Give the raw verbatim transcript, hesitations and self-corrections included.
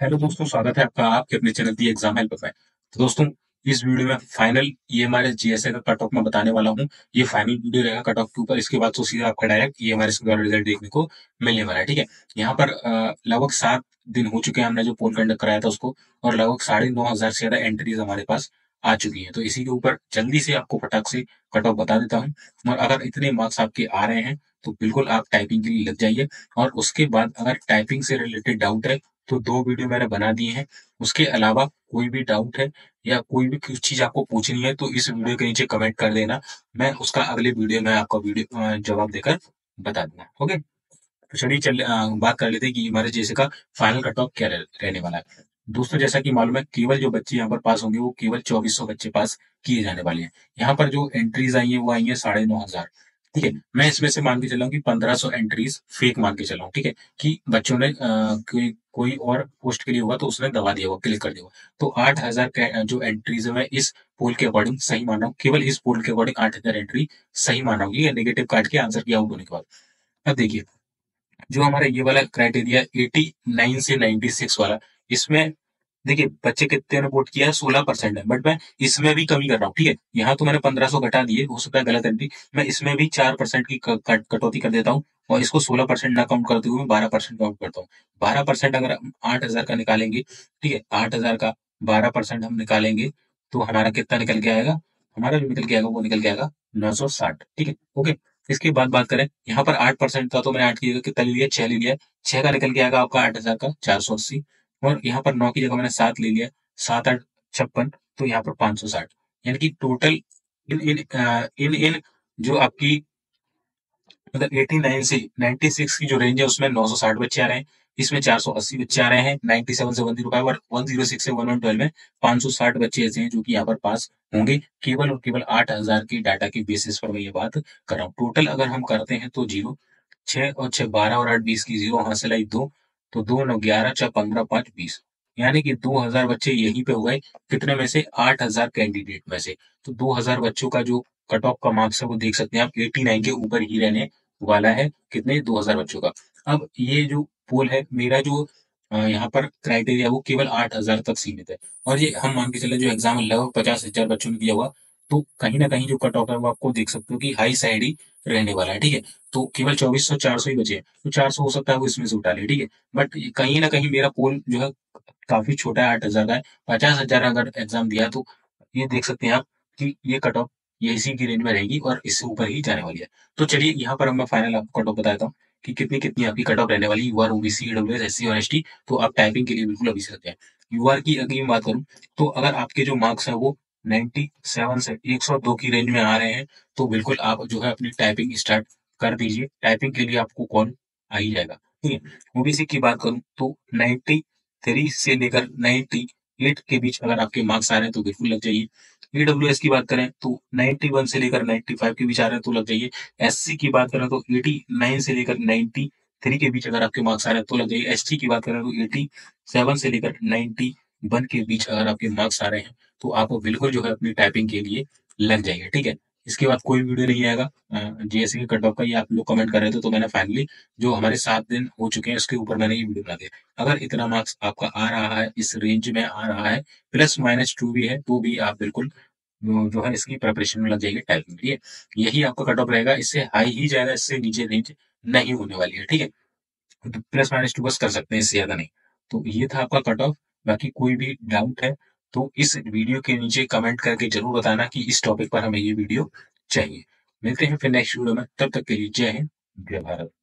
Hello दोस्तों, स्वागत है आपका आपके अपने चैनल दी एग्जाम हेल्प में। तो दोस्तों, इस वीडियो में फाइनल ईएमआरएस जीएसए का कट ऑफ मैं बताने वाला हूँ। ये फाइनल वीडियो रहेगा कट ऑफ के ऊपर। इसके बाद तो सीधा आपका डायरेक्ट ईएमआरएस का रिजल्ट देखने को मिलने वाला है। ठीक है, यहाँ पर अ, लगभग सात दिन हो चुके हैं हमने जो पोल कंडक्ट कराया था उसको, और लगभग साढ़े नौ हजार से ज्यादा एंट्रीज हमारे पास आ चुकी है। तो इसी के ऊपर जल्दी से आपको फटाक से कट ऑफ बता देता हूँ। और अगर इतने मार्क्स आपके आ रहे हैं तो बिल्कुल आप टाइपिंग के लिए लग जाइए। और उसके बाद अगर टाइपिंग से रिलेटेड डाउट है तो दो वीडियो मैंने बना दिए हैं। उसके अलावा कोई भी डाउट है या कोई भी कुछ चीज आपको पूछनी है तो इस वीडियो के नीचे कमेंट कर देना। मैं उसका अगले वीडियो में आपका वीडियो अ, जवाब देकर बता दूंगा। ओके, तो चलिए चल अ, बात कर लेते हैं कि हमारे जैसे का फाइनल कट ऑफ क्या रह, रहने वाला है। दोस्तों, जैसा कि मालूम है, केवल जो बच्चे यहाँ पर पास होंगे वो केवल चौबीस सौ बच्चे पास किए जाने वाले हैं। यहाँ पर जो एंट्रीज आई हैं वो आई हैं साढ़े नौ हजार। ठीक है, मैं इसमें से मान के चला हूँ कि पंद्रह सौ एंट्रीज फेक मान के चला हूँ। ठीक है, कि बच्चों ने अ, कोई कोई और पोस्ट के लिए होगा तो उसने दबा दिया होगा, क्लिक कर दिया होगा। तो आठ हजार का जो एंट्रीज है मैं इस पोल के अकॉर्डिंग सही मान रहा हूँ। केवल इस पोल के अकॉर्डिंग आठ हजार एंट्री सही मान रहा हूँ, ये नेगेटिव काट के आंसर की आउट होने के बाद। अब देखिए, जो हमारा ये वाला क्राइटेरिया एटी नाइन से नाइनटी सिक्स वाला, इसमें देखिए बच्चे कितने ने वोट किया है, सोलह परसेंट है। बट मैं इसमें भी कमी कर रहा हूँ। ठीक है, यहाँ तो मैंने पंद्रह सौ घटा दिए, हो सकता है गलत एंट्री। मैं इसमें भी चार परसेंट की क- कट- कटौती कर देता हूँ और इसको सोलह परसेंट ना काउंट करते हुए बारह परसेंट काउंट करता हूँ। बारह परसेंट अगर हम आठ हजार का निकालेंगे, ठीक है, आठ हजार का बारह परसेंट हम निकालेंगे तो हमारा कितना निकल के आएगा? हमारा जो निकल के आएगा वो निकल के आएगा नौ सौ साठ। ठीक है, ओके। इसके बाद बात करें, यहाँ पर आठ परसेंट था तो मैंने आठ की जगह कितना ले लिया? छह ले लिया। छह का निकल के आएगा आपका आठ हजार का चार सौ अस्सी। और यहाँ पर नौ की जगह मैंने सात ले लिया। सात आठ छप्पन, तो यहाँ पर पांच सौ साठ। यानी कि टोटल इन इन अ, इन इन जो आपकी मतलब एटी नाइन से नाइनटी सिक्स की जो रेंज है उसमें नौ सौ साठ बच्चे आ रहे हैं। इसमें चार सौ अस्सी बच्चे आ रहे हैं। नाइनटी सेवन से वन जीरो फाइव और वन जीरो सिक्स से वन वन ट्वेल्व में पांच सौ साठ बच्चे ऐसे हैं जो कि यहाँ पर पास होंगे। केवल और केवल आठ हजार के डाटा के बेसिस पर मैं ये बात कर रहा हूँ। टोटल अगर हम करते हैं तो जीरो, छह और छह बारह और आठ बीस की जीरो हासिल आई दो। तो दो नौ ग्यारह, चार पंद्रह, पांच बीस। यानी कि दो हजार बच्चे यहीं पे हो गए। कितने में से? आठ हजार कैंडिडेट में से। तो दो हजार बच्चों का जो कट ऑफ का मार्क्स है वो देख सकते हैं आप, एटी नाइन के ऊपर ही रहने वाला है। कितने? दो हजार बच्चों का। अब ये जो पोल है मेरा, जो अ, यहाँ पर क्राइटेरिया वो केवल आठ हजार तक सीमित है। और ये हम मान के चले जो एग्जाम लगभग पचास हजार बच्चों ने दिया हुआ, तो कहीं ना कहीं जो कट ऑफ है वो आपको देख सकते हो कि हाई साइड ही रहने वाला है। ठीक है, तो केवल चौबीस सौ चार सौ ही बचे हैं, तो चार सौ हो सकता है वो इसमें से उठा ले। ठीक है, बट कहीं ना कहीं मेरा पोल जो है काफी छोटा है, आठ हजार का है। पचास हजार अगर एग्जाम दिया तो ये देख सकते हैं आप कि ये कट ऑफ ये इसी की रेंज में रहेगी और इससे ऊपर ही जाने वाली है। तो चलिए यहाँ पर अब मैं फाइनल आपको कट ऑफ बताता हूँ कि कितनी कितनी आपकी कट ऑफ रहने वाली है। यूआर, ओबीसी, ईडब्ल्यूएस, एससी और एसटी। तो आप टाइपिंग के लिए बिल्कुल अभी से सकते हैं। यूआर की अगर मैं बात करूँ तो अगर आपके जो मार्क्स है वो नाइनटी सेवन से एक सौ दो की रेंज में आ रहे हैं तो बिल्कुल आप जो है अपनी टाइपिंग स्टार्ट कर दीजिए। टाइपिंग के लिए आपको कॉल आ ही जाएगा। ठीक है, ओबीसी की बात करूँ तो नाइनटी थ्री से लेकर नाइनटी एट के बीच अगर आपके मार्क्स आ रहे हैं तो बिल्कुल लग जाइए। ईडब्ल्यूएस की बात करें तो नाइनटी वन से लेकर नाइनटी फाइव के बीच आ रहे हैं तो लग जाइए। एससी की बात करें तो एटी नाइन से लेकर नाइनटी थ्री के बीच अगर आपके मार्क्स आ रहे हैं तो लग जाइए। एसटी की बात करें तो एटी सेवन से लेकर नाइनटी वन के बीच अगर आपके मार्क्स आ रहे हैं तो आप बिल्कुल जो है अपनी टाइपिंग के लिए लग जाइए। ठीक है, इसके बाद कोई वीडियो नहीं आएगा जीएससी के कट ऑफ का। ये आप लोग कमेंट कर रहे थे तो मैंने फाइनली जो हमारे सात दिन हो चुके हैं उसके ऊपर मैंने ये वीडियो बना दिया। अगर इतना मार्क्स आपका आ रहा है, इस रेंज में आ रहा है, प्लस माइनस टू भी है, तो भी आप बिल्कुल वो जो है इसकी प्रिपरेशन में लग जाएगी टाइपिंग के लिए। यही आपका कट ऑफ रहेगा, इससे हाई ही जाएगा, इससे नीचे रेंज नहीं होने वाली है। ठीक है, तो प्लस माइनस टू बस कर सकते हैं, इससे ज्यादा नहीं। तो ये था आपका कट ऑफ। बाकी कोई भी डाउट है तो इस वीडियो के नीचे कमेंट करके जरूर बताना कि इस टॉपिक पर हमें ये वीडियो चाहिए। मिलते हैं फिर नेक्स्ट वीडियो में, तब तक के लिए जय हिंद, जय भारत।